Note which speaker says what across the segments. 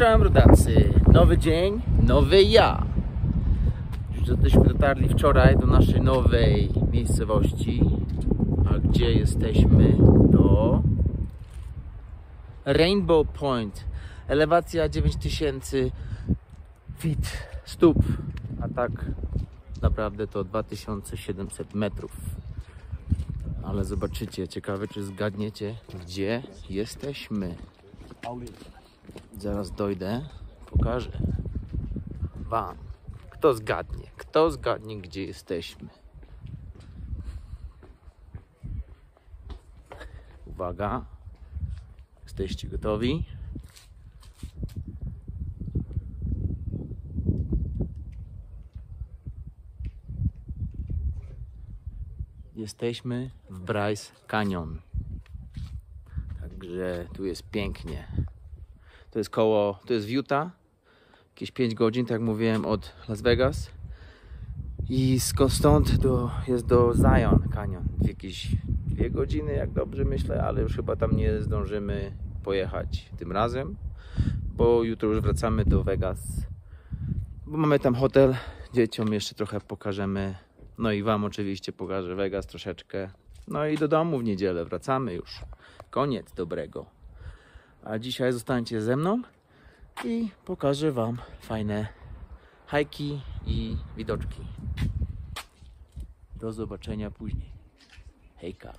Speaker 1: Czołem rodacy, nowy dzień, nowy ja. Żeśmy dotarli wczoraj do naszej nowej miejscowości. A gdzie jesteśmy? To Rainbow Point. Elewacja 9000 feet stóp, a tak naprawdę to 2700 metrów. Ale zobaczycie, ciekawe czy zgadniecie, gdzie jesteśmy. Zaraz dojdę, pokażę wam. Kto zgadnie, gdzie jesteśmy. Uwaga, jesteście gotowi? Jesteśmy w Bryce Canyon. Także tu jest pięknie. To jest w Utah. Jakieś 5 godzin, tak jak mówiłem, od Las Vegas. I stąd jest do Zion Canyon. Jakieś 2 godziny, jak dobrze myślę, ale już chyba tam nie zdążymy pojechać tym razem. Bo jutro już wracamy do Vegas. Bo mamy tam hotel. Dzieciom jeszcze trochę pokażemy. No i wam oczywiście pokażę Vegas troszeczkę. No i do domu w niedzielę wracamy już. Koniec dobrego. A dzisiaj zostańcie ze mną i pokażę wam fajne hajki i widoczki. Do zobaczenia później. Hejka.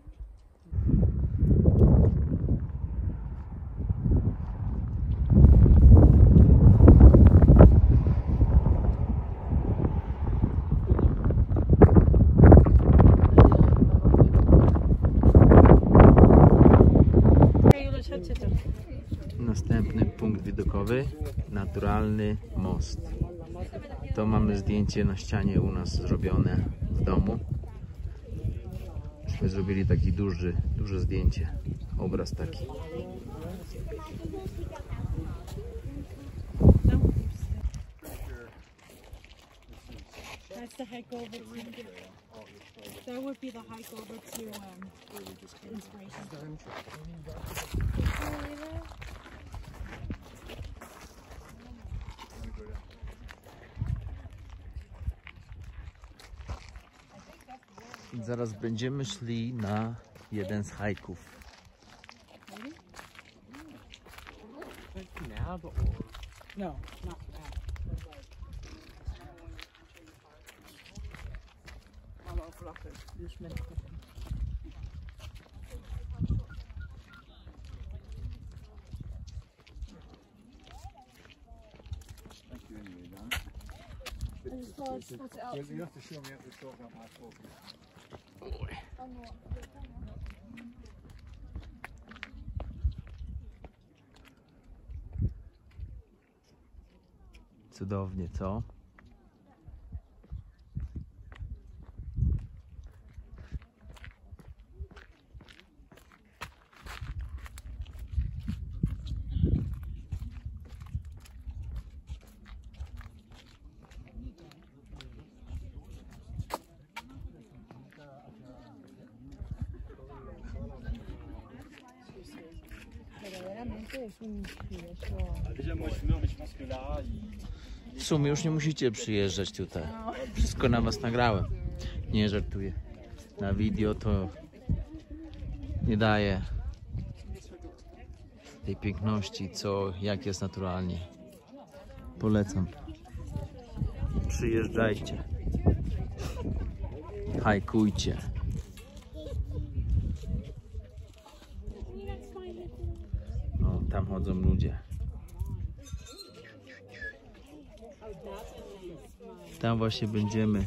Speaker 1: Następny punkt widokowy, naturalny most. To mamy zdjęcie na ścianie u nas zrobione w domu. Myśmy zrobili taki duże zdjęcie, obraz taki.
Speaker 2: That's the hike over to, that would be the hike over to Inspiration.
Speaker 1: Zaraz będziemy szli na jeden z hajków.
Speaker 2: No, not for that.
Speaker 1: Cudownie, co? W sumie już nie musicie przyjeżdżać tutaj. Wszystko na was nagrałem. Nie żartuję. Na video to nie daje tej piękności, jak jest naturalnie. Polecam. Przyjeżdżajcie. Hajkujcie. O, tam chodzą ludzie. Tam właśnie będziemy.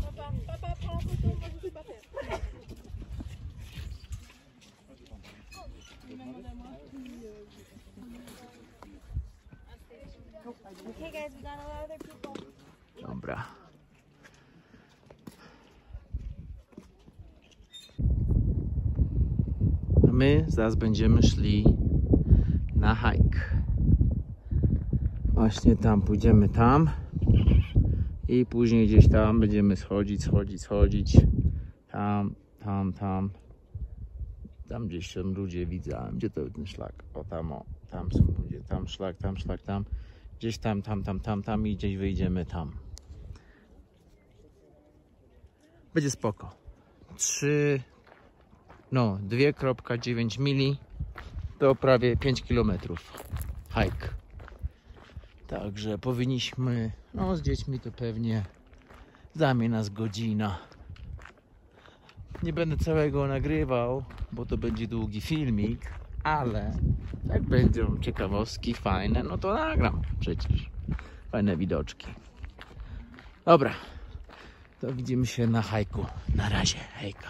Speaker 1: Dobra. A my zaraz będziemy szli na hike. Właśnie tam pójdziemy tam. I później gdzieś tam będziemy schodzić. Tam. Tam gdzieś są ludzie, widzę. Gdzie to ten szlak? O, tam, o. Tam są ludzie. Tam szlak, tam szlak, tam. Gdzieś tam i gdzieś wyjdziemy tam. Będzie spoko. 2,9 mili to prawie 5 km. Hike. Także powinniśmy, no z dziećmi to pewnie zajmie nas godzina. Nie będę całego nagrywał, bo to będzie długi filmik, ale jak będą ciekawostki fajne, no to nagram przecież. Fajne widoczki. Dobra, to widzimy się na hajku. Na razie, hejka.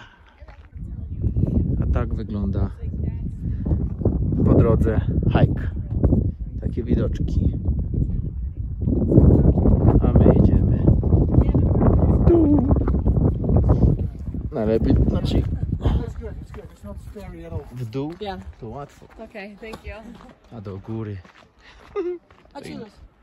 Speaker 1: A tak wygląda po drodze hike. Takie widoczki. A my idziemy w dół. Najlepiej, znaczy w dół to łatwo,
Speaker 2: Okay, thank you.
Speaker 1: a do góry.
Speaker 2: Chodźcie.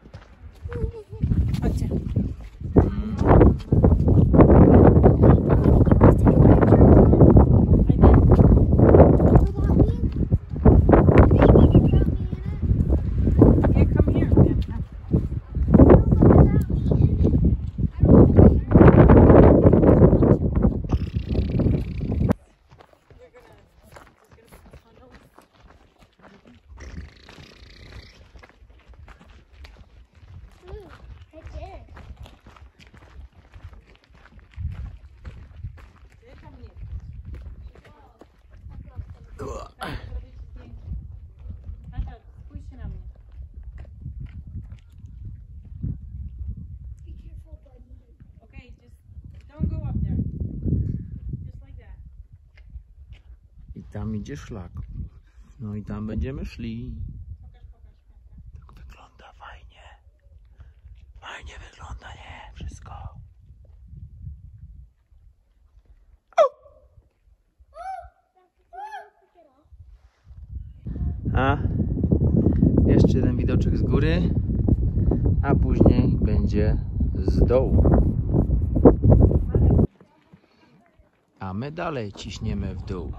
Speaker 1: I tam idzie szlak. No i tam będziemy szli. Tak wygląda fajnie. Fajnie wygląda, nie? Wszystko. A jeszcze jeden widoczek z góry, a później będzie z dołu. A my dalej ciśniemy w dół.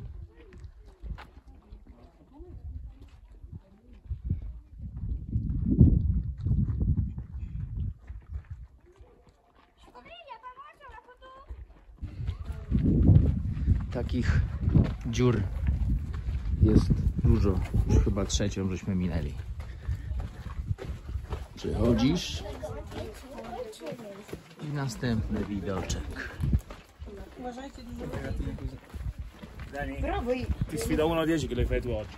Speaker 1: Takich dziur jest dużo. Już chyba trzecią żeśmy minęli. Przechodzisz i następny widoczek.
Speaker 3: Ti sfida 1 a 10 che le fai tu oggi.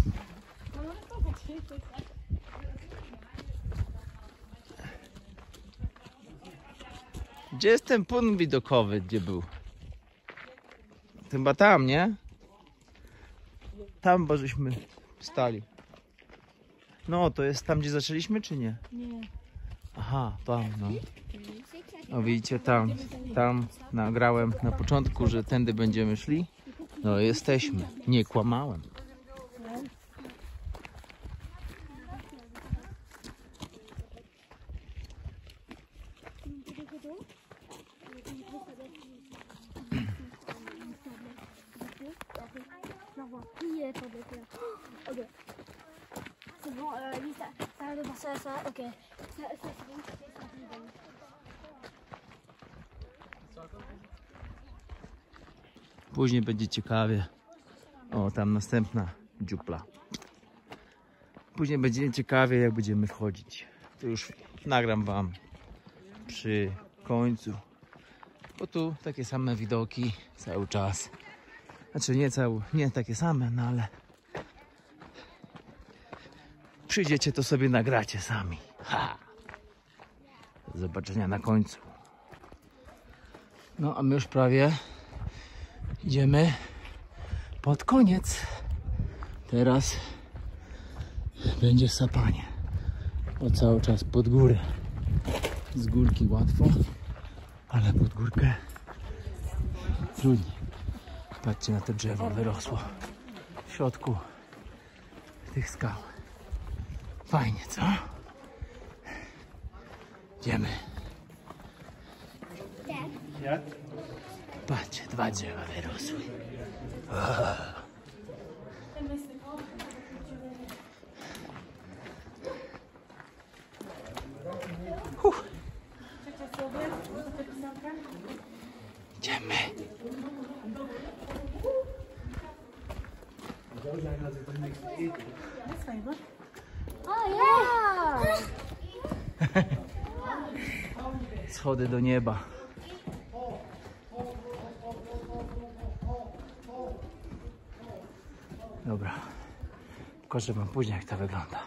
Speaker 1: Gdzie jest ten punkt widokowy, gdzie był? Chyba tam, nie? Tam, bo żeśmy stali. No, to jest tam, gdzie zaczęliśmy, czy nie?
Speaker 2: Nie.
Speaker 1: Aha, tam, no. O, widzicie, tam nagrałem na początku, że tędy będziemy szli. No, jesteśmy. Nie kłamałem.
Speaker 4: Ok. C'est bon, lui, ça arrête de penser à ça. Ok. Ça c'est bon, c'est bon.
Speaker 1: Później będzie ciekawie. O, tam następna dziupla. Później będzie ciekawie, jak będziemy wchodzić. To już nagram wam przy końcu. Bo tu takie same widoki cały czas. Znaczy nie takie same, no ale przyjdziecie, to sobie nagracie sami. Ha! Do zobaczenia na końcu. No a my już prawie idziemy pod koniec. Teraz będzie sapanie. O, cały czas pod górę. Z górki łatwo, ale pod górkę trudniej. Patrzcie na to drzewo, wyrosło w środku tych skał. Fajnie, co? Idziemy. Patrzcie, 2 drzewa wyrosły.
Speaker 4: Oh yeah!
Speaker 1: Schody do nieba. Dobra. Pokażę wam później, jak to wygląda.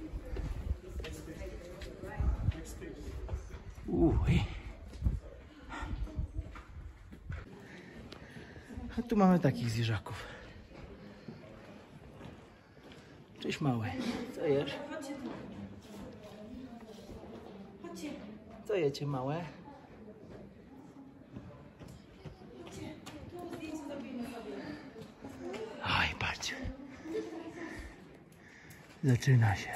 Speaker 1: A tu mamy takich zwierzaków. Cześć mały. Co jesz? Co jecie małe? Oj, patrzcie. Zaczyna się.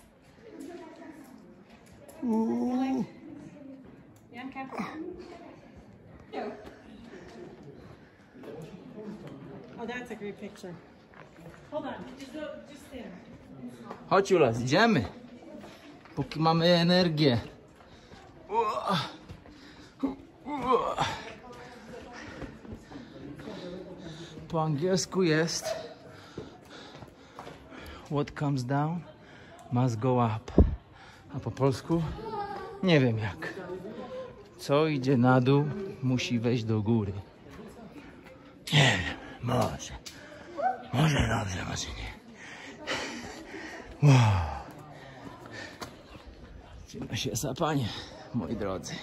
Speaker 2: Oh, that's a great picture. Hold on, just stand.
Speaker 1: Chodź Julas, idziemy. Póki mamy energię. Po angielsku jest what comes down must go up. A po polsku nie wiem jak. Co idzie na dół musi wejść do góry. Nie wiem, może. Może dobrze, może nie. Wow. Zaczyna się sapanie, moi drodzy.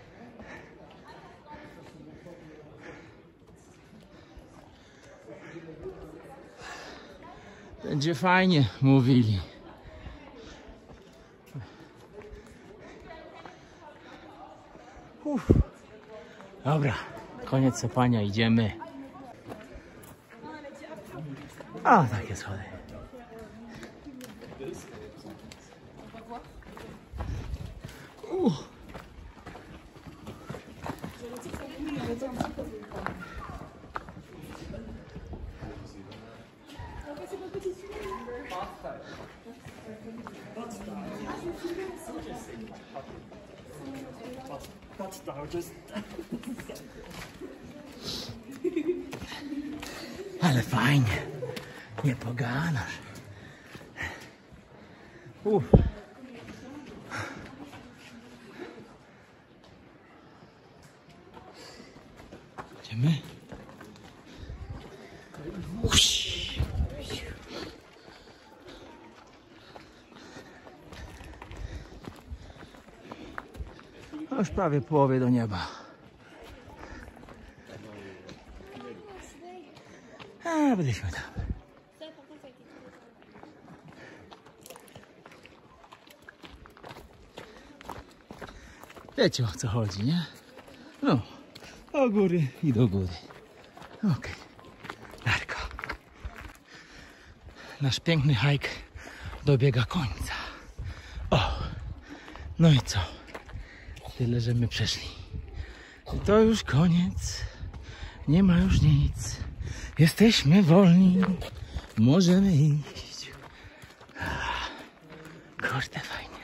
Speaker 1: Będzie fajnie, mówili. Dobra, koniec sapania, idziemy. A, takie schody. Ale fajnie, nie poganasz. Idziemy? No już prawie połowie do nieba. A, byliśmy tam. Wiecie, o co chodzi, nie? No, do góry i do góry. Okej. Narko. Nasz piękny hike dobiega końca. O, no i co? Tyle, że my przeszli. I to już koniec. Nie ma już nic. Jesteśmy wolni. Możemy iść. Kurde, fajnie.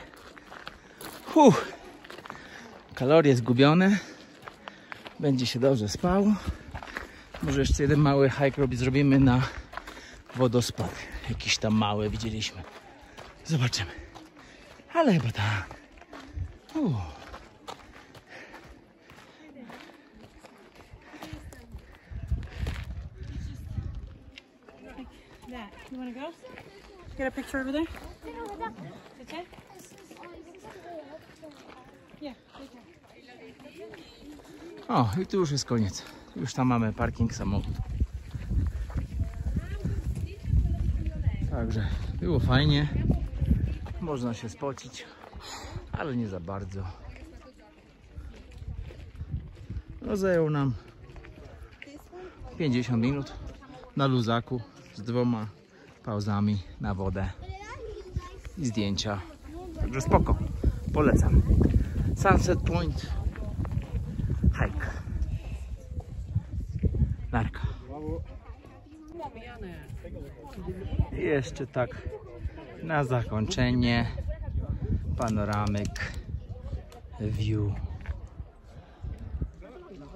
Speaker 1: Kalorie zgubione. Będzie się dobrze spał. Może jeszcze jeden mały hike zrobimy na wodospad. Jakiś tam mały widzieliśmy. Zobaczymy. Ale chyba tak.
Speaker 2: That. You want to go? Get a picture over there? Okay? Yeah.
Speaker 1: O, i tu już jest koniec. Już tam mamy parking samochodu. Także było fajnie. Można się spocić, ale nie za bardzo. No zajęło nam 50 minut na luzaku z 2 pauzami na wodę i zdjęcia. Także spoko. Polecam. Sunset Point hike. Narka. I jeszcze tak na zakończenie panoramyk view.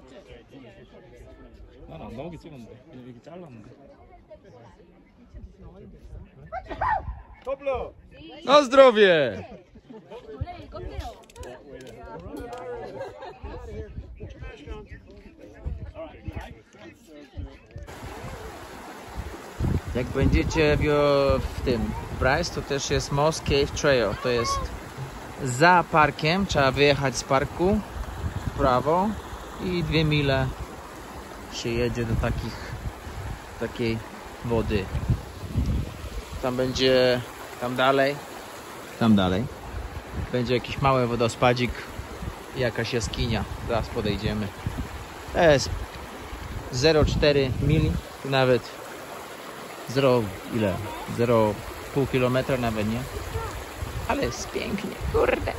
Speaker 3: 난 안 나오게 찍었는데 이렇게 잘랐는데
Speaker 1: Na zdrowie! Jak będziecie w tym Bryce, to też jest Moss Cave Trail. To jest za parkiem, trzeba wyjechać z parku w prawo i 2 mile się jedzie do takiej wody. Tam będzie, tam dalej będzie jakiś mały wodospadzik i jakaś jaskinia. Zaraz podejdziemy. To jest 0,4 mili, nawet 0,5 kilometra nawet nie. Ale jest pięknie, kurde.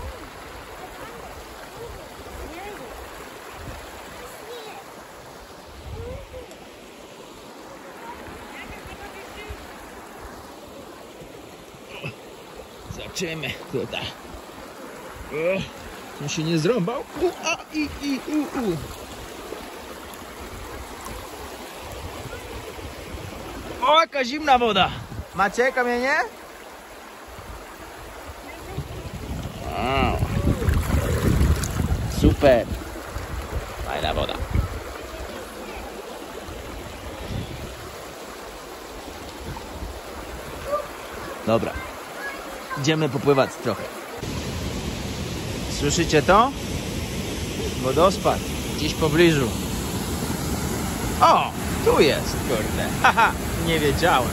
Speaker 1: Zobaczymy tutaj. On się nie zrąbał. O, jaka zimna woda. Macie kamienie? Wow. Super. Fajna woda. Dobra. Idziemy popływać trochę. Słyszycie to? Wodospad. Gdzieś w pobliżu. O! Tu jest, kurde. Haha, nie wiedziałem.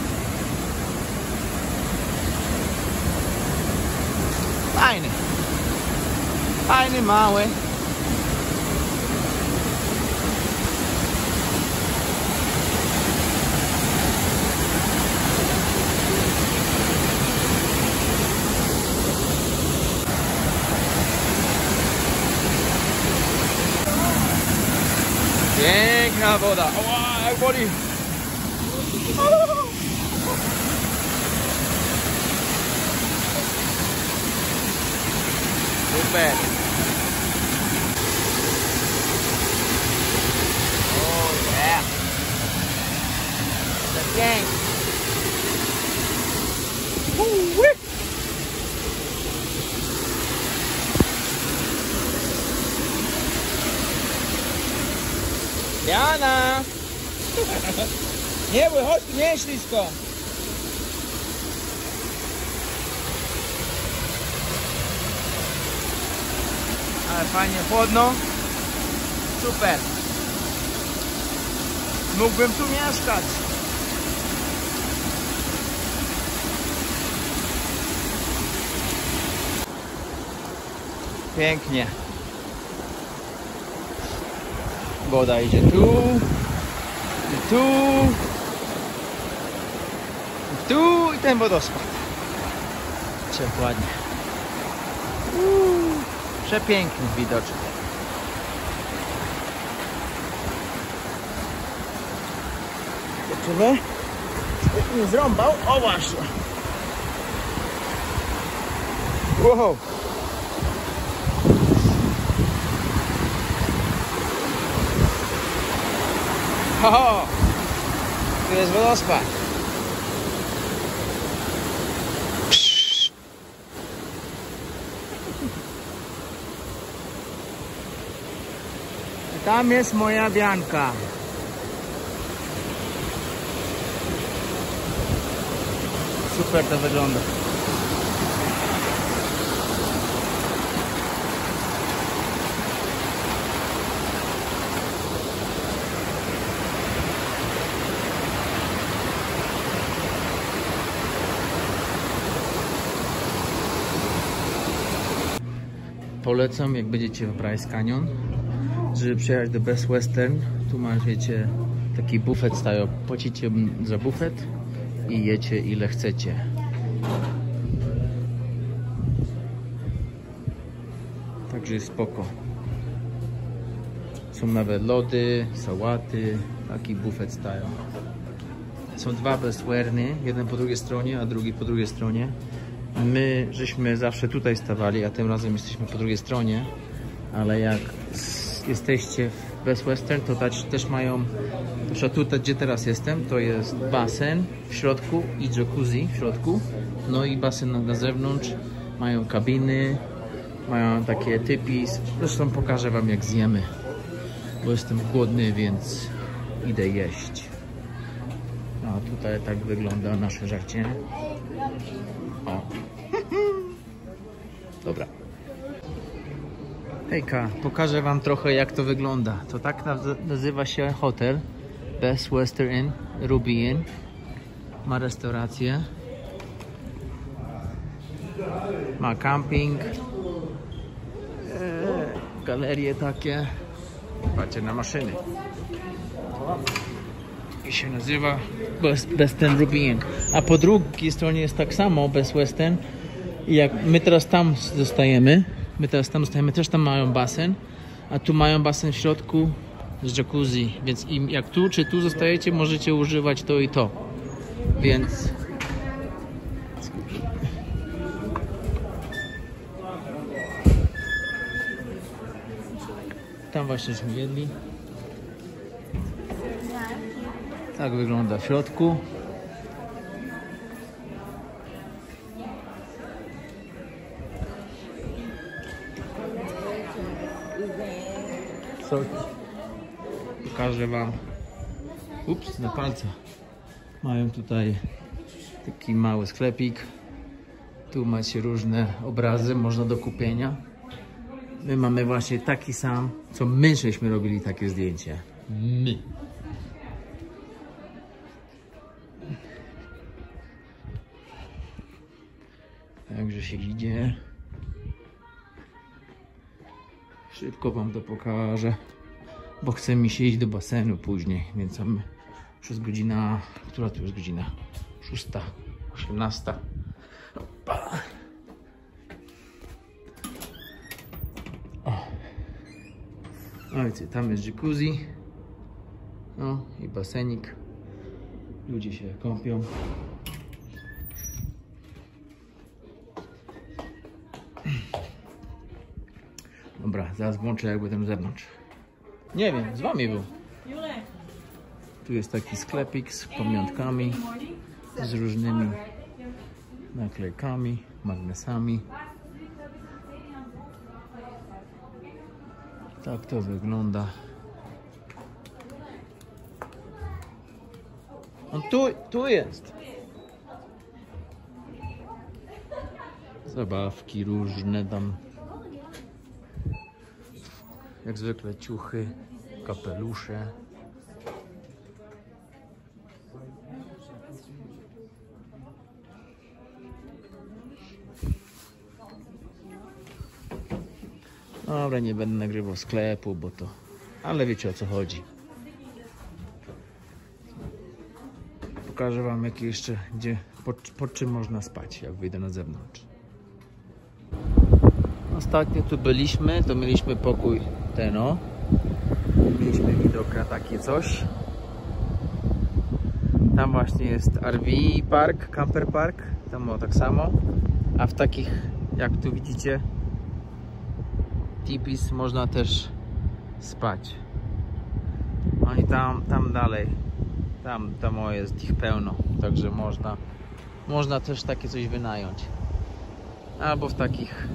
Speaker 1: Fajny. Fajny, mały. Piękna woda. Oła, jak boli. Super. Oh yeah. To pięknie. Jana! Nie wychodź, tu nie jest ślisko. Ale fajnie, chłodno. Super. Mógłbym tu mieszkać. Pięknie. Woda idzie tu, i tu, i tu, i ten wodospad. Trzeba ładnie. Przepiękny widoczek. Zobaczymy. Żeby nie zrąbał. O właśnie. Wow. O, tu jest wodospad. Tam jest moja Bianka. Super to wygląda. Polecam, jak będziecie w Bryce Canyon, żeby przyjechać do Best Western. Tu masz, wiecie, taki bufet stają. Płacicie za bufet i jecie ile chcecie. Także jest spoko. Są nawet lody, sałaty. Taki bufet stają. Są dwa Best Westerny, jeden po drugiej stronie, a drugi po drugiej stronie. My żeśmy zawsze tutaj stawali, a tym razem jesteśmy po drugiej stronie. Ale jak jesteście Best Western to też mają, na przykład tutaj, gdzie teraz jestem, to jest basen w środku i jacuzzi w środku, no i basen na zewnątrz, mają kabiny, mają takie typis, zresztą pokażę wam jak zjemy, bo jestem głodny, więc idę jeść. No tutaj tak wygląda nasze żarcie. O. Dobra. Hejka, pokażę wam trochę jak to wygląda. To tak nazywa się hotel Best Western Inn, Ruby Inn. Ma restaurację. Ma camping. Galerie takie. Patrzcie na maszyny. I się nazywa Best Western Ruby Inn. A po drugiej stronie jest tak samo Best Western. I jak my teraz tam zostajemy, też tam mają basen, a tu mają basen w środku z jacuzzi, więc jak tu czy tu zostajecie, możecie używać to i to. Więc tam właśnie jedli. Tak wygląda w środku. Pokażę wam. Ups, na palca. Mają tutaj taki mały sklepik. Tu macie różne obrazy, można do kupienia. My mamy właśnie taki sam, co my żeśmy robili takie zdjęcie. My. Także się idzie. Szybko wam to pokażę, bo chce mi się iść do basenu później, więc mamy przez godzinę, która tu jest godzina? 6:18. Opa. O. No i tam jest jacuzzi. No i basenik. Ludzie się kąpią. Dobra, zaraz włączę jakby ten zewnątrz. Nie wiem, z wami był. Tu jest taki sklepik z pamiątkami, z różnymi naklejkami, magnesami. Tak to wygląda. On tu jest. Zabawki różne tam. Jak zwykle ciuchy, kapelusze. Dobra, nie będę nagrywał sklepu, bo to... Ale wiecie o co chodzi. Pokażę wam jakie jeszcze, pod czym można spać, jak wyjdę na zewnątrz. Ostatnio tu byliśmy, to mieliśmy pokój ten o. Mieliśmy widok na takie coś. Tam właśnie jest RV park, camper park. Tam było tak samo. A w takich, jak tu widzicie, tipis można też spać. Oni tam dalej. Tam jest ich pełno. Także można też takie coś wynająć. Albo w takich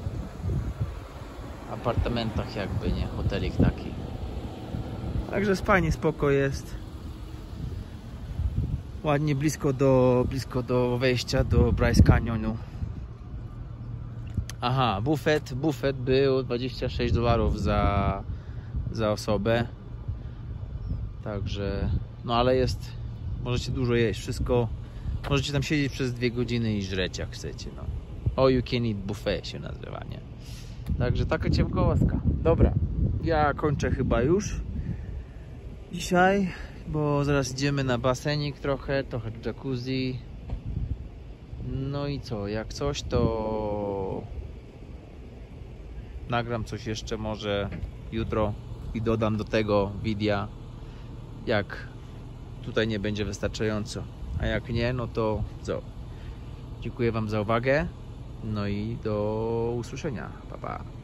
Speaker 1: apartamentach jakby, nie? Hotelik taki. Także fajnie, spoko jest. Ładnie blisko do wejścia do Bryce Canyonu. Aha, bufet był $26 za osobę. Także, no ale jest, możecie dużo jeść, wszystko. Możecie tam siedzieć przez 2 godziny i żreć jak chcecie, no. All you can eat buffet się nazywa, nie? Także taka ciemkołaska. Dobra, ja kończę chyba już dzisiaj, bo zaraz idziemy na basenik trochę jacuzzi. No i co, jak coś to nagram coś jeszcze może jutro i dodam do tego wideo, jak tutaj nie będzie wystarczająco, a jak nie, no to co? Dziękuję wam za uwagę, no i do usłyszenia, pa pa.